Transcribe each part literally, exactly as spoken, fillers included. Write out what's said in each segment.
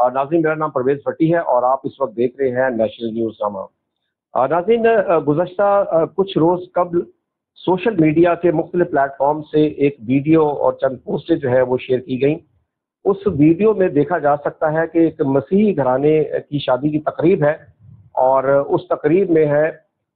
नाज़रीन, मेरा नाम परवेज़ भट्टी है और आप इस वक्त देख रहे हैं नेशनल न्यूज़ नामा। नाज़रीन, गुज़श्ता कुछ रोज़ कबल सोशल मीडिया के मुख्तलिफ प्लेटफॉर्म से एक वीडियो और चंद पोस्टें जो है वो शेयर की गई। उस वीडियो में देखा जा सकता है कि एक मसीही घराने की शादी की तकरीब है और उस तकरीब में है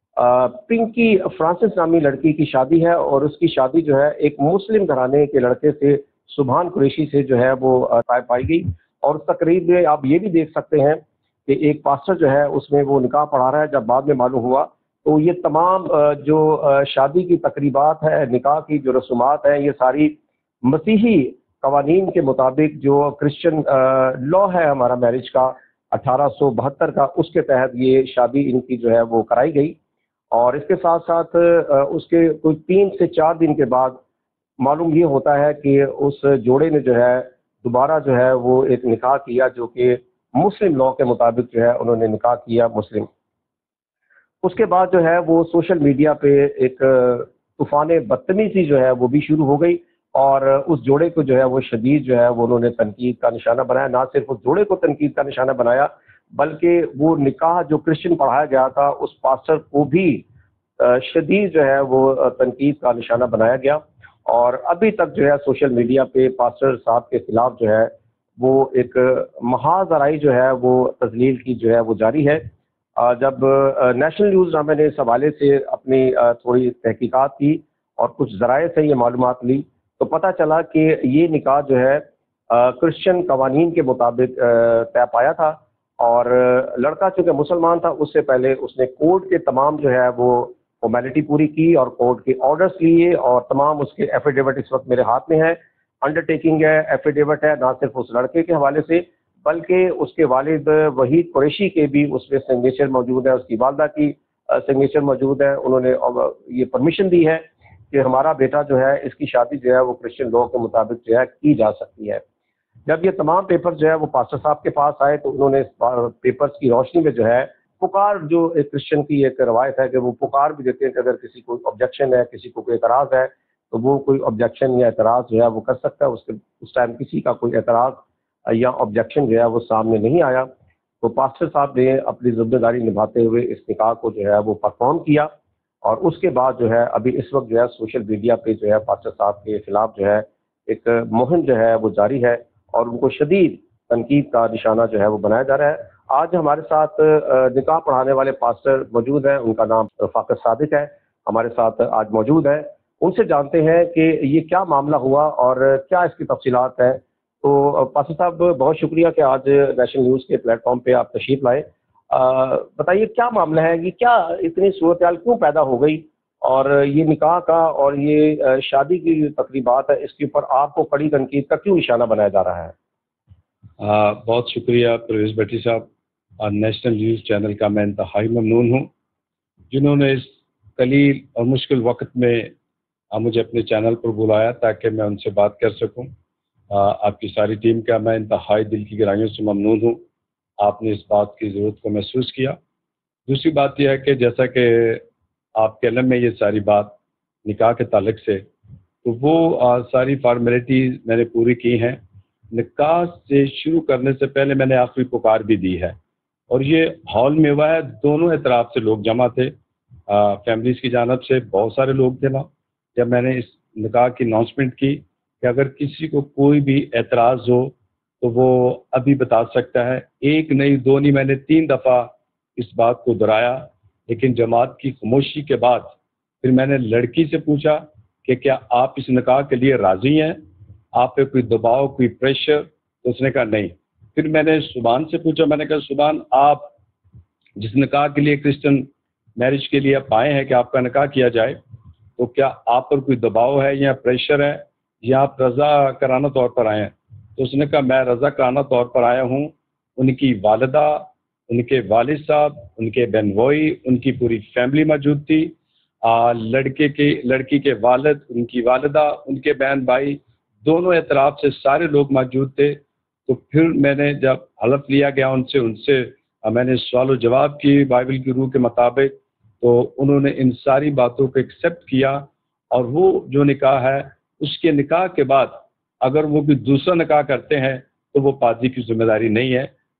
पिंकी फ्रांसिस नामी लड़की की शादी है और उसकी शादी जो है एक मुस्लिम घराने के लड़के से, सुभान कुरैशी से जो है वो तय पाई गई। और उस तकरीब में आप ये भी देख सकते हैं कि एक पास्टर जो है उसमें वो निकाह पढ़ा रहा है। जब बाद में मालूम हुआ तो ये तमाम जो शादी की तकरीबात है, निकाह की जो रसूमात हैं, ये सारी मसीही कवानीन के मुताबिक जो क्रिश्चियन लॉ है हमारा मैरिज का अठारह सौ बहत्तर का, उसके तहत ये शादी इनकी जो है वो कराई गई। और इसके साथ साथ उसके कोई तीन से चार दिन के बाद मालूम ये होता है कि उस जोड़े ने जो है दोबारा जो है वो एक निकाह किया, जो कि मुस्लिम लॉ के मुताबिक जो है उन्होंने निकाह किया मुस्लिम। उसके बाद जो है वो सोशल मीडिया पे एक तूफान बदतमीजी जो है वो भी शुरू हो गई और उस जोड़े को जो है वो शदीद जो है वो उन्होंने तनकीद का निशाना बनाया। ना सिर्फ उस जोड़े को तनकीद का निशाना बनाया, बल्कि वो निकाह जो क्रिश्चियन पढ़ाया गया था उस पास्टर को भी शदीद जो है वो तनकीद का निशाना बनाया गया। और अभी तक जो है सोशल मीडिया पे पास्टर साहब के खिलाफ जो है वो एक महाजराई जो है वो तजलील की जो है वो जारी है। जब नेशनल न्यूज़ नामे ने इस हवाले से अपनी थोड़ी तहकीकात की और कुछ ज़राए से ये मालूमात ली तो पता चला कि ये निकाह जो है क्रिश्चियन कवानीन के मुताबिक तय पाया था। और लड़का चूँकि मुसलमान था, उससे पहले उसने कोर्ट के तमाम जो है वो फॉर्मेलिटी पूरी की और कोर्ट के ऑर्डर्स लिए और तमाम उसके एफिडेविट इस वक्त मेरे हाथ में है। अंडरटेकिंग है, एफिडेविट है, ना सिर्फ उस लड़के के हवाले से बल्कि उसके वालिद वहीद कुरैशी के भी उसमें सिग्नेचर मौजूद है, उसकी वालदा की सिग्नेचर मौजूद है। उन्होंने ये परमिशन दी है कि हमारा बेटा जो है इसकी शादी जो है वो क्रिश्चियन लॉ के मुताबिक जो है की जा सकती है। जब ये तमाम पेपर जो है वो पास्टर साहब के पास आए तो उन्होंने पेपर्स की रोशनी में जो है पुकार, जो एक क्रिश्चियन की एक रवायत है कि वो पुकार भी देते हैं कि अगर किसी को ऑब्जेक्शन है, किसी को कोई एतराज़ है तो वो कोई ऑब्जेक्शन या एतराज़ जो है वो कर सकता है। उसके उस टाइम किसी का कोई एतराज़ या ऑब्जेक्शन जो है वो सामने नहीं आया। तो पास्टर साहब ने अपनी जिम्मेदारी निभाते हुए इस निकाह को जो है वो परफॉर्म किया। और उसके बाद जो है अभी इस वक्त जो है सोशल मीडिया पे जो है पास्टर साहब के खिलाफ जो है एक मुहिम जो है वो जारी है और उनको शदीद तनकीद का निशाना जो है वो बनाया जा रहा है। आज हमारे साथ निकाह पढ़ाने वाले पास्टर मौजूद हैं, उनका नाम रफ़ाकत सादिक है, हमारे साथ आज मौजूद है। उनसे जानते हैं कि ये क्या मामला हुआ और क्या इसकी तफसीलात हैं। तो पास्टर साहब, बहुत शुक्रिया कि आज नेशनल न्यूज़ के प्लेटफॉर्म पे आप तशरीफ़ लाए। बताइए क्या मामला है, ये क्या इतनी सूरत हाल क्यों पैदा हो गई और ये निकाह का और ये शादी की तकरीबात है इसके ऊपर आपको कड़ी तनकीद का क्यों निशाना बनाया जा रहा है? आ, बहुत शुक्रिया परवेज़ भट्टी साहब। नेशनल न्यूज़ चैनल का मैं इंतहाई ममनून हूँ जिन्होंने इस कलील और मुश्किल वक्त में मुझे अपने चैनल पर बुलाया ताकि मैं उनसे बात कर सकूँ। आपकी सारी टीम का मैं इंतहाई दिल की गहराइयों से ममनून हूँ। आपने इस बात की ज़रूरत को महसूस किया। दूसरी बात यह है कि जैसा कि आपके इल्म में ये सारी बात निकाह के ताल्लुक से, तो वो आ, सारी फॉर्मेलिटीज़ मैंने पूरी की हैं। निकाह से शुरू करने से पहले मैंने आखिरी पुकार भी दी है और ये हॉल में हुआ है। दोनों एतराफ़ से लोग जमा थे, फैमिलीज़ की जानिब से बहुत सारे लोग थे वहाँ। जब मैंने इस निकाह की अनाउंसमेंट की कि अगर किसी को कोई भी एतराज़ हो तो वो अभी बता सकता है। एक नहीं, दो नहीं, मैंने तीन दफ़ा इस बात को दोहराया, लेकिन जमात की खामोशी के बाद फिर मैंने लड़की से पूछा कि क्या आप इस निकाह के लिए राज़ी हैं, आप पे कोई दबाव, कोई प्रेशर? तो उसने कहा नहीं। फिर मैंने सुभान से पूछा, मैंने कहा सुभान, आप जिस निकाह के लिए, क्रिश्चियन मैरिज के लिए आप आए हैं कि आपका निकाह किया जाए, तो क्या आप पर कोई दबाव है या प्रेशर है या आप रज़ा कराना तौर पर आए हैं? तो उसने कहा मैं रज़ा कराना तौर पर आया हूँ। उनकी वालिदा, उनके वालिद साहब, उनके बहनोई, उनकी पूरी फैमिली मौजूद थी। आ, लड़के के लड़की के वालिद, उनकी वालिदा, उनके बहन भाई, दोनों एतराफ़ से सारे लोग मौजूद थे। तो फिर मैंने जब हलफ लिया गया उनसे उनसे मैंने सवाल जवाब की बाइबल की रूह के मुताबिक, तो उन्होंने इन सारी बातों को एक्सेप्ट किया। और वो जो निकाह है, उसके निकाह के बाद अगर वो भी दूसरा निकाह करते हैं तो वो पादरी की जिम्मेदारी नहीं है,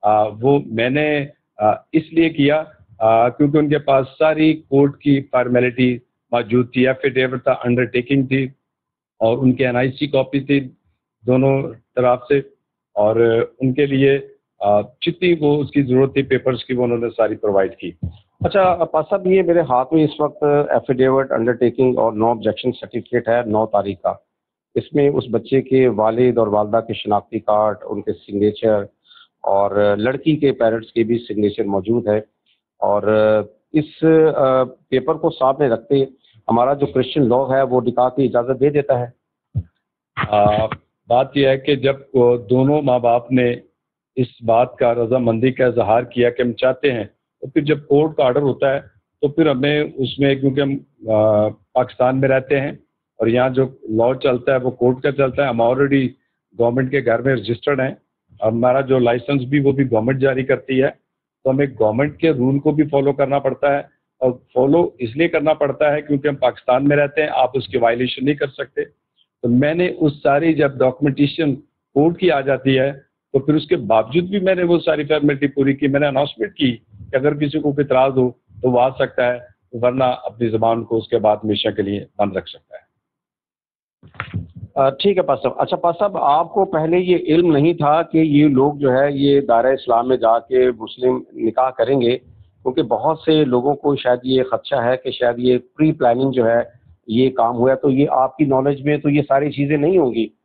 آ, وہ میں نے آ, اس لیے کیا آ, کیونکہ ان کے پاس ساری کورٹ کی فارمیلٹی موجود تھی، ایفیڈیوٹ تھا، انڈر ٹیکنگ تھی، اور ان کے این آئی سی کاپی تھی دونوں طرف سے، اور ان کے لیے جتنی وہ اس کی ضرورت تھی پیپرز کی وہ انہوں نے ساری پرووائڈ کی۔ اچھا عباس صاحب، یہ میرے ہاتھ میں اس وقت ایفیڈیوٹ، انڈر ٹیکنگ اور نو آبجیکشن سرٹیفکیٹ ہے نو تاریخ کا۔ اس میں اس بچے کے والد اور والدہ کے شناختی کارڈ، ان کے سگنیچر اور لڑکی کے پیرنٹس کے بھی سگنیچر موجود ہے، اور اس پیپر کو سامنے رکھتے ہمارا جو کرسچن لا ہے وہ نکاح کی اجازت دے دیتا ہے۔ آ, بات یہ ہے کہ جب دونوں ماں باپ نے اس بات کا رضامندی کا اظہار کیا کہ ہم چاہتے ہیں، تو پھر جب کورٹ کا آرڈر ہوتا ہے تو پھر ہمیں اس میں، کیونکہ ہم پاکستان میں رہتے ہیں اور یہاں جو لا چلتا ہے وہ کورٹ کا چلتا ہے، ہم آلریڈی گورنمنٹ کے گھر میں رجسٹرڈ ہیں، ہمارا جو لائسنس بھی وہ بھی گورنمنٹ جاری کرتی ہے، تو ہمیں گورنمنٹ کے رول کو بھی فالو کرنا پڑتا ہے، اور فالو اس لیے کرنا پڑتا ہے کیونکہ ہم پاکستان میں رہتے ہیں، آپ اس کی وائلیشن نہیں کر سکتے۔ تو میں نے اس ساری جب ڈاکومنٹیشن کورٹ کی آ جاتی ہے تو پھر اس کے باوجود بھی میں نے وہ ساری فارمیلٹی پوری کی، میں نے اناؤنسمنٹ کی کہ اگر کسی کو کوئی اعتراض ہو تو وہ آ سکتا ہے، ورنہ اپنی زبان کو اس کے بعد ہمیشہ کے لیے بند رکھ سکتا ہے۔ ٹھیک ہے پاس صاحب۔ اچھا پاس صاحب، آپ کو پہلے یہ علم نہیں تھا کہ یہ لوگ جو ہے یہ دائرہ اسلام میں جا کے مسلم نکاح کریں گے؟ کیونکہ بہت سے لوگوں کو شاید یہ خدشہ ہے کہ شاید یہ پری پلاننگ جو ہے یہ کام ہوا ہے، تو یہ آپ کی نالج میں تو یہ ساری چیزیں نہیں ہوں گی۔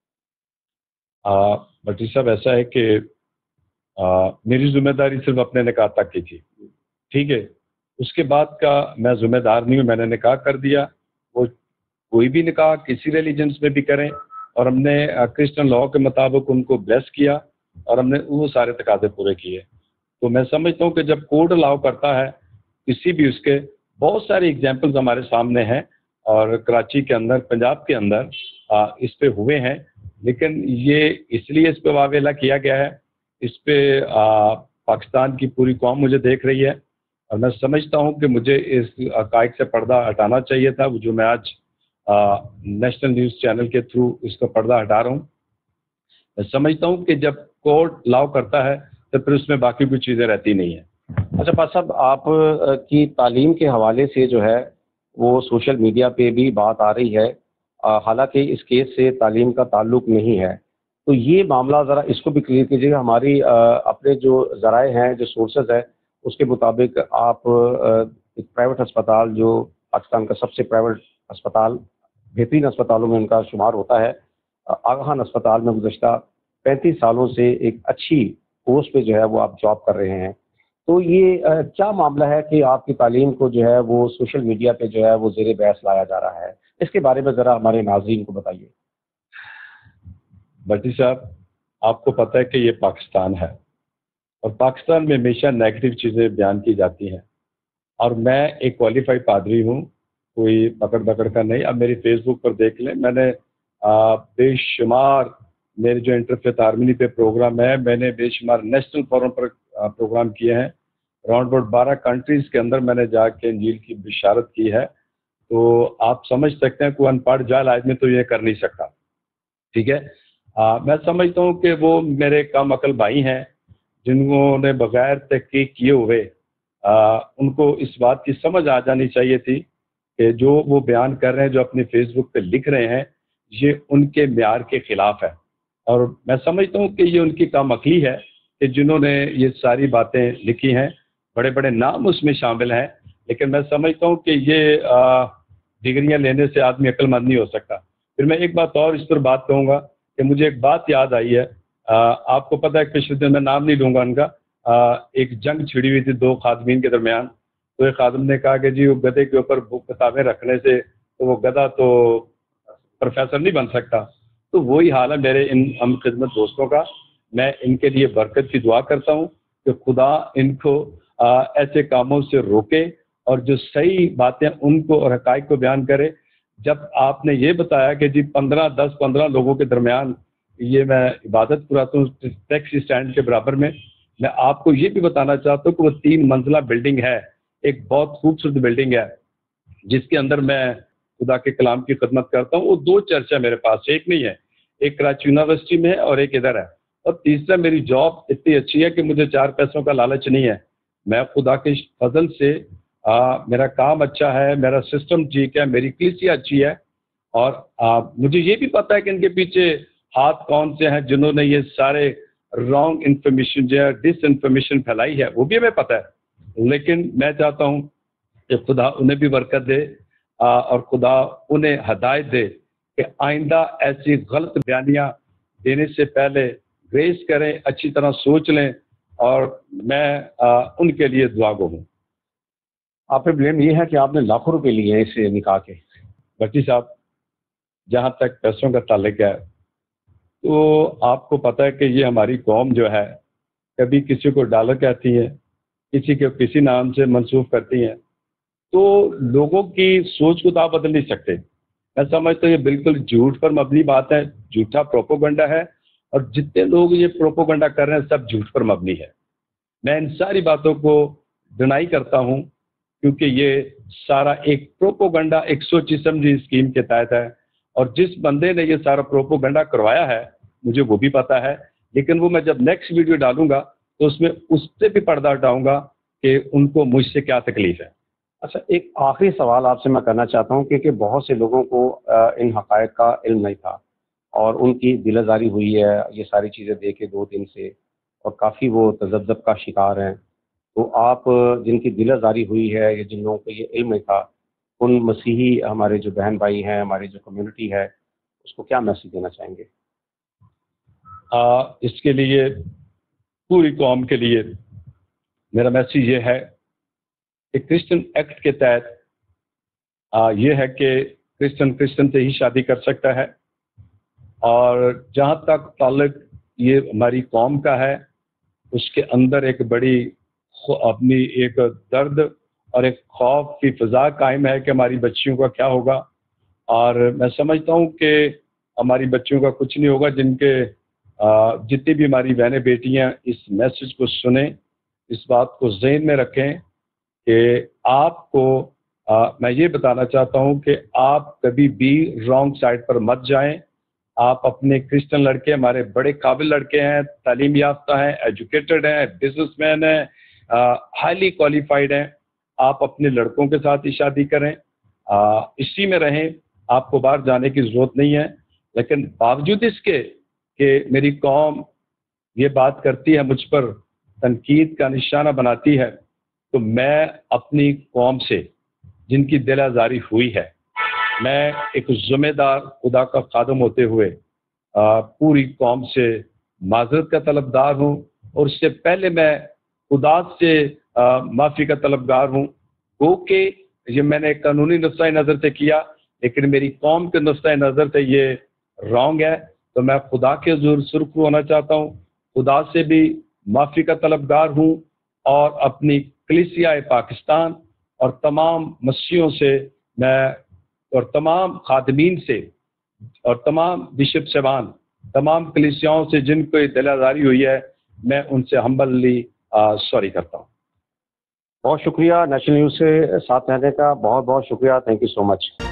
بٹی صاحب، ایسا ہے کہ آ, میری ذمہ داری صرف اپنے نکاح تک کی تھی، ٹھیک ہے، اس کے بعد کا میں ذمہ دار نہیں ہوں، میں نے نکاح کر دیا۔ وہ کوئی بھی نکاح کسی ریلیجنس میں بھی کریں، اور ہم نے کرسچن لاء کے مطابق ان کو بلیس کیا اور ہم نے وہ سارے تقاضے پورے کیے۔ تو میں سمجھتا ہوں کہ جب کورٹ الاؤ کرتا ہے کسی بھی، اس کے بہت ساری ایگزامپلز ہمارے سامنے ہیں، اور کراچی کے اندر، پنجاب کے اندر آ, اس پہ ہوئے ہیں، لیکن یہ اس لیے اس پہ واویلا کیا گیا ہے، اس پہ آ, پاکستان کی پوری قوم مجھے دیکھ رہی ہے، اور میں سمجھتا ہوں کہ مجھے اس حقائق سے پردہ ہٹانا چاہیے تھا، جو میں آج نیشنل نیوز چینل کے تھرو اس کا پردہ ہٹا رہا ہوں۔ میں سمجھتا ہوں کہ جب کورٹ لاؤ کرتا ہے تو پھر اس میں باقی کوئی چیزیں رہتی نہیں ہیں۔ اچھا پاس صاحب، آپ کی تعلیم کے حوالے سے جو ہے وہ سوشل میڈیا پہ بھی بات آ رہی ہے، حالانکہ اس کیس سے تعلیم کا تعلق نہیں ہے، تو یہ معاملہ ذرا اس کو بھی کلیئر کیجیے گا۔ ہماری اپنے جو ذرائع ہیں، جو سورسز ہیں، اس کے مطابق آپ ایک پرائیویٹ ہسپتال، جو پاکستان کا سب سے پرائیویٹ ہسپتال، بہترین ہسپتالوں میں ان کا شمار ہوتا ہے، آغا خان ہسپتال میں گزشتہ پینتیس سالوں سے ایک اچھی پوسٹ پہ جو ہے وہ آپ جاب کر رہے ہیں، تو یہ کیا معاملہ ہے کہ آپ کی تعلیم کو جو ہے وہ سوشل میڈیا پہ جو ہے وہ زیر بحث لایا جا رہا ہے؟ اس کے بارے میں ذرا ہمارے ناظرین کو بتائیے۔ بٹی صاحب، آپ کو پتہ ہے کہ یہ پاکستان ہے، اور پاکستان میں ہمیشہ نیگیٹو چیزیں بیان کی جاتی ہیں، اور میں ایک کوالیفائی پادری ہوں، کوئی پکڑ پکڑ کا نہیں۔ اب میری فیس بک پر دیکھ لیں، میں نے آ, بے شمار میرے جو انٹرفیت ہارمنی پہ پروگرام ہے، میں نے بے شمار نیشنل فورم پر پروگرام کیے ہیں، اراؤنڈ اباؤٹ بارہ کنٹریز کے اندر میں نے جا کے انجیل کی بشارت کی ہے۔ تو آپ سمجھ سکتے ہیں کوئی ان پڑھ جاہل آدمی تو یہ کر نہیں سکتا، ٹھیک ہے۔ آ, میں سمجھتا ہوں کہ وہ میرے کم عقل بھائی ہیں جنہوں نے بغیر تحقیق کیے ہوئے آ, ان کو اس بات کی سمجھ آ جانی چاہیے تھی کہ جو وہ بیان کر رہے ہیں، جو اپنی فیس بک پہ لکھ رہے ہیں، یہ ان کے معیار کے خلاف ہے، اور میں سمجھتا ہوں کہ یہ ان کی کم عقلی ہے کہ جنہوں نے یہ ساری باتیں لکھی ہیں، بڑے بڑے نام اس میں شامل ہیں، لیکن میں سمجھتا ہوں کہ یہ آ, ڈگریاں لینے سے آدمی عقل مند نہیں ہو سکتا۔ پھر میں ایک بات اور اس پر بات کہوں گا کہ مجھے ایک بات یاد آئی ہے، آ, آپ کو پتہ ہے پچھلے دن، میں نام نہیں لوں گا ان کا، آ, ایک جنگ چھڑی ہوئی تھی دو خادمین کے درمیان، تو ایک خادم نے کہا کہ جی وہ گدھے کے اوپر کتابیں رکھنے سے تو وہ گدھا تو پروفیسر نہیں بن سکتا۔ تو وہی حال ہے میرے ان ہم خدمت دوستوں کا۔ میں ان کے لیے برکت کی دعا کرتا ہوں کہ خدا ان کو آ, ایسے کاموں سے روکے، اور جو صحیح باتیں ان کو اور حقائق کو بیان کرے۔ جب آپ نے یہ بتایا کہ جی پندرہ دس پندرہ لوگوں کے درمیان یہ میں عبادت کراتا ہوں ٹیکسی اسٹینڈ کے برابر میں، میں آپ کو یہ بھی بتانا چاہتا ہوں کہ وہ تین منزلہ بلڈنگ ہے، ایک بہت خوبصورت بلڈنگ ہے جس کے اندر میں خدا کے کلام کی خدمت کرتا ہوں۔ وہ دو چرچ ہے میرے پاس، ایک نہیں ہے، ایک کراچی یونیورسٹی میں ہے اور ایک ادھر ہے، اور تیسرا میری جاب اتنی اچھی ہے کہ مجھے چار پیسوں کا لالچ نہیں ہے. میں خدا کے فضل سے آ, میرا کام اچھا ہے, میرا سسٹم ٹھیک ہے, میری کلیسیا اچھی ہے, اور آ, مجھے یہ بھی پتا ہے کہ ان کے پیچھے ہاتھ کون سے ہیں جنہوں نے یہ سارے رانگ انفارمیشن جو ہے ڈس انفارمیشن پھیلائی ہے, وہ بھی ہمیں پتا ہے. لیکن میں چاہتا ہوں کہ خدا انہیں بھی برکت دے آ, اور خدا انہیں ہدایت دے کہ آئندہ ایسی غلط بیانیاں دینے سے پہلے گریس کریں, اچھی طرح سوچ لیں, اور میں آ, ان کے لیے دعا گو ہوں. آپ پہ بلیم یہ ہے کہ آپ نے لاکھوں روپے لیے ہیں اس نکاح کے. بھٹی صاحب, جہاں تک پیسوں کا تعلق ہے تو آپ کو پتہ ہے کہ یہ ہماری قوم جو ہے کبھی کسی کو ڈالر کہتی ہے, کسی کو کسی نام سے منسوخ کرتی ہیں, تو لوگوں کی سوچ کو تو آپ بدل نہیں سکتے. میں سمجھتا ہوں یہ بالکل جھوٹ پر مبنی بات ہے, جھوٹا پروپوگنڈا ہے, اور جتنے لوگ یہ پروپوگنڈا کر رہے ہیں سب جھوٹ پر مبنی ہے. میں ان ساری باتوں کو ڈینائی کرتا ہوں کیونکہ یہ سارا ایک پروپوگنڈا ایک سوچی سمجھی اسکیم کے تحت ہے, اور جس بندے نے یہ سارا پروپوگنڈا کروایا ہے مجھے وہ بھی پتا ہے, لیکن وہ میں جب نیکسٹ ویڈیو ڈالوں گا تو اس میں اس سے بھی پردہ ہٹاؤں گا کہ ان کو مجھ سے کیا تکلیف ہے. اچھا, ایک آخری سوال آپ سے میں کرنا چاہتا ہوں کیونکہ بہت سے لوگوں کو ان حقائق کا علم نہیں تھا اور ان کی دل آزاری ہوئی ہے یہ ساری چیزیں دیکھے دو دن سے, اور کافی وہ تذبذب کا شکار ہیں. تو آپ جن کی دل آزاری ہوئی ہے یا جن لوگوں کو یہ علم نہیں تھا, ان مسیحی ہمارے جو بہن بھائی ہیں, ہماری جو کمیونٹی ہے, اس کو کیا میسیج دینا چاہیں گے؟ آ, اس کے لیے پوری قوم کے لیے میرا میسیج یہ ہے کہ کرسچن ایکٹ کے تحت آ, یہ ہے کہ کرسچن کرسچن سے ہی شادی کر سکتا ہے, اور جہاں تک تعلق یہ ہماری قوم کا ہے اس کے اندر ایک بڑی اپنی ایک درد اور ایک خوف کی فضا قائم ہے کہ ہماری بچیوں کا کیا ہوگا. اور میں سمجھتا ہوں کہ ہماری بچیوں کا کچھ نہیں ہوگا. جن کے جتنی بھی ہماری بہنیں بیٹیاں اس میسج کو سنیں, اس بات کو ذہن میں رکھیں کہ آپ کو آ, میں یہ بتانا چاہتا ہوں کہ آپ کبھی بھی رانگ سائڈ پر مت جائیں. آپ اپنے کرسچن لڑکے, ہمارے بڑے قابل لڑکے ہیں, تعلیم یافتہ ہیں, ایجوکیٹڈ ہیں, بزنس مین ہیں, ہائیلی کوالیفائڈ ہیں, آپ اپنے لڑکوں کے ساتھ ہی شادی کریں, آ, اسی میں رہیں, آپ کو باہر جانے کی ضرورت نہیں ہے. لیکن باوجود اس کے کہ میری قوم یہ بات کرتی ہے, مجھ پر تنقید کا نشانہ بناتی ہے, تو میں اپنی قوم سے جن کی دل آزاری ہوئی ہے, میں ایک ذمہ دار خدا کا خادم ہوتے ہوئے آ, پوری قوم سے معذرت کا طلبدار ہوں, اور اس سے پہلے میں خدا سے آ, معافی کا طلبگار ہوں. گو کہ یہ میں نے قانونی نقطۂ نظر سے کیا, لیکن میری قوم کے نقطۂ نظر سے یہ رانگ ہے, تو میں خدا کے حضور سرخرو ہونا چاہتا ہوں, خدا سے بھی معافی کا طلبگار ہوں, اور اپنی کلیسیا پاکستان اور تمام مسیحیوں سے میں اور تمام خادمین سے اور تمام بشپ صاحبان, تمام کلیسیاؤں سے جن کو دل آزاری ہوئی ہے, میں ان سے ہمبلی سوری کرتا ہوں. بہت شکریہ نیشنل نیوز سے ساتھ رہنے کا, بہت بہت شکریہ. Thank you so much.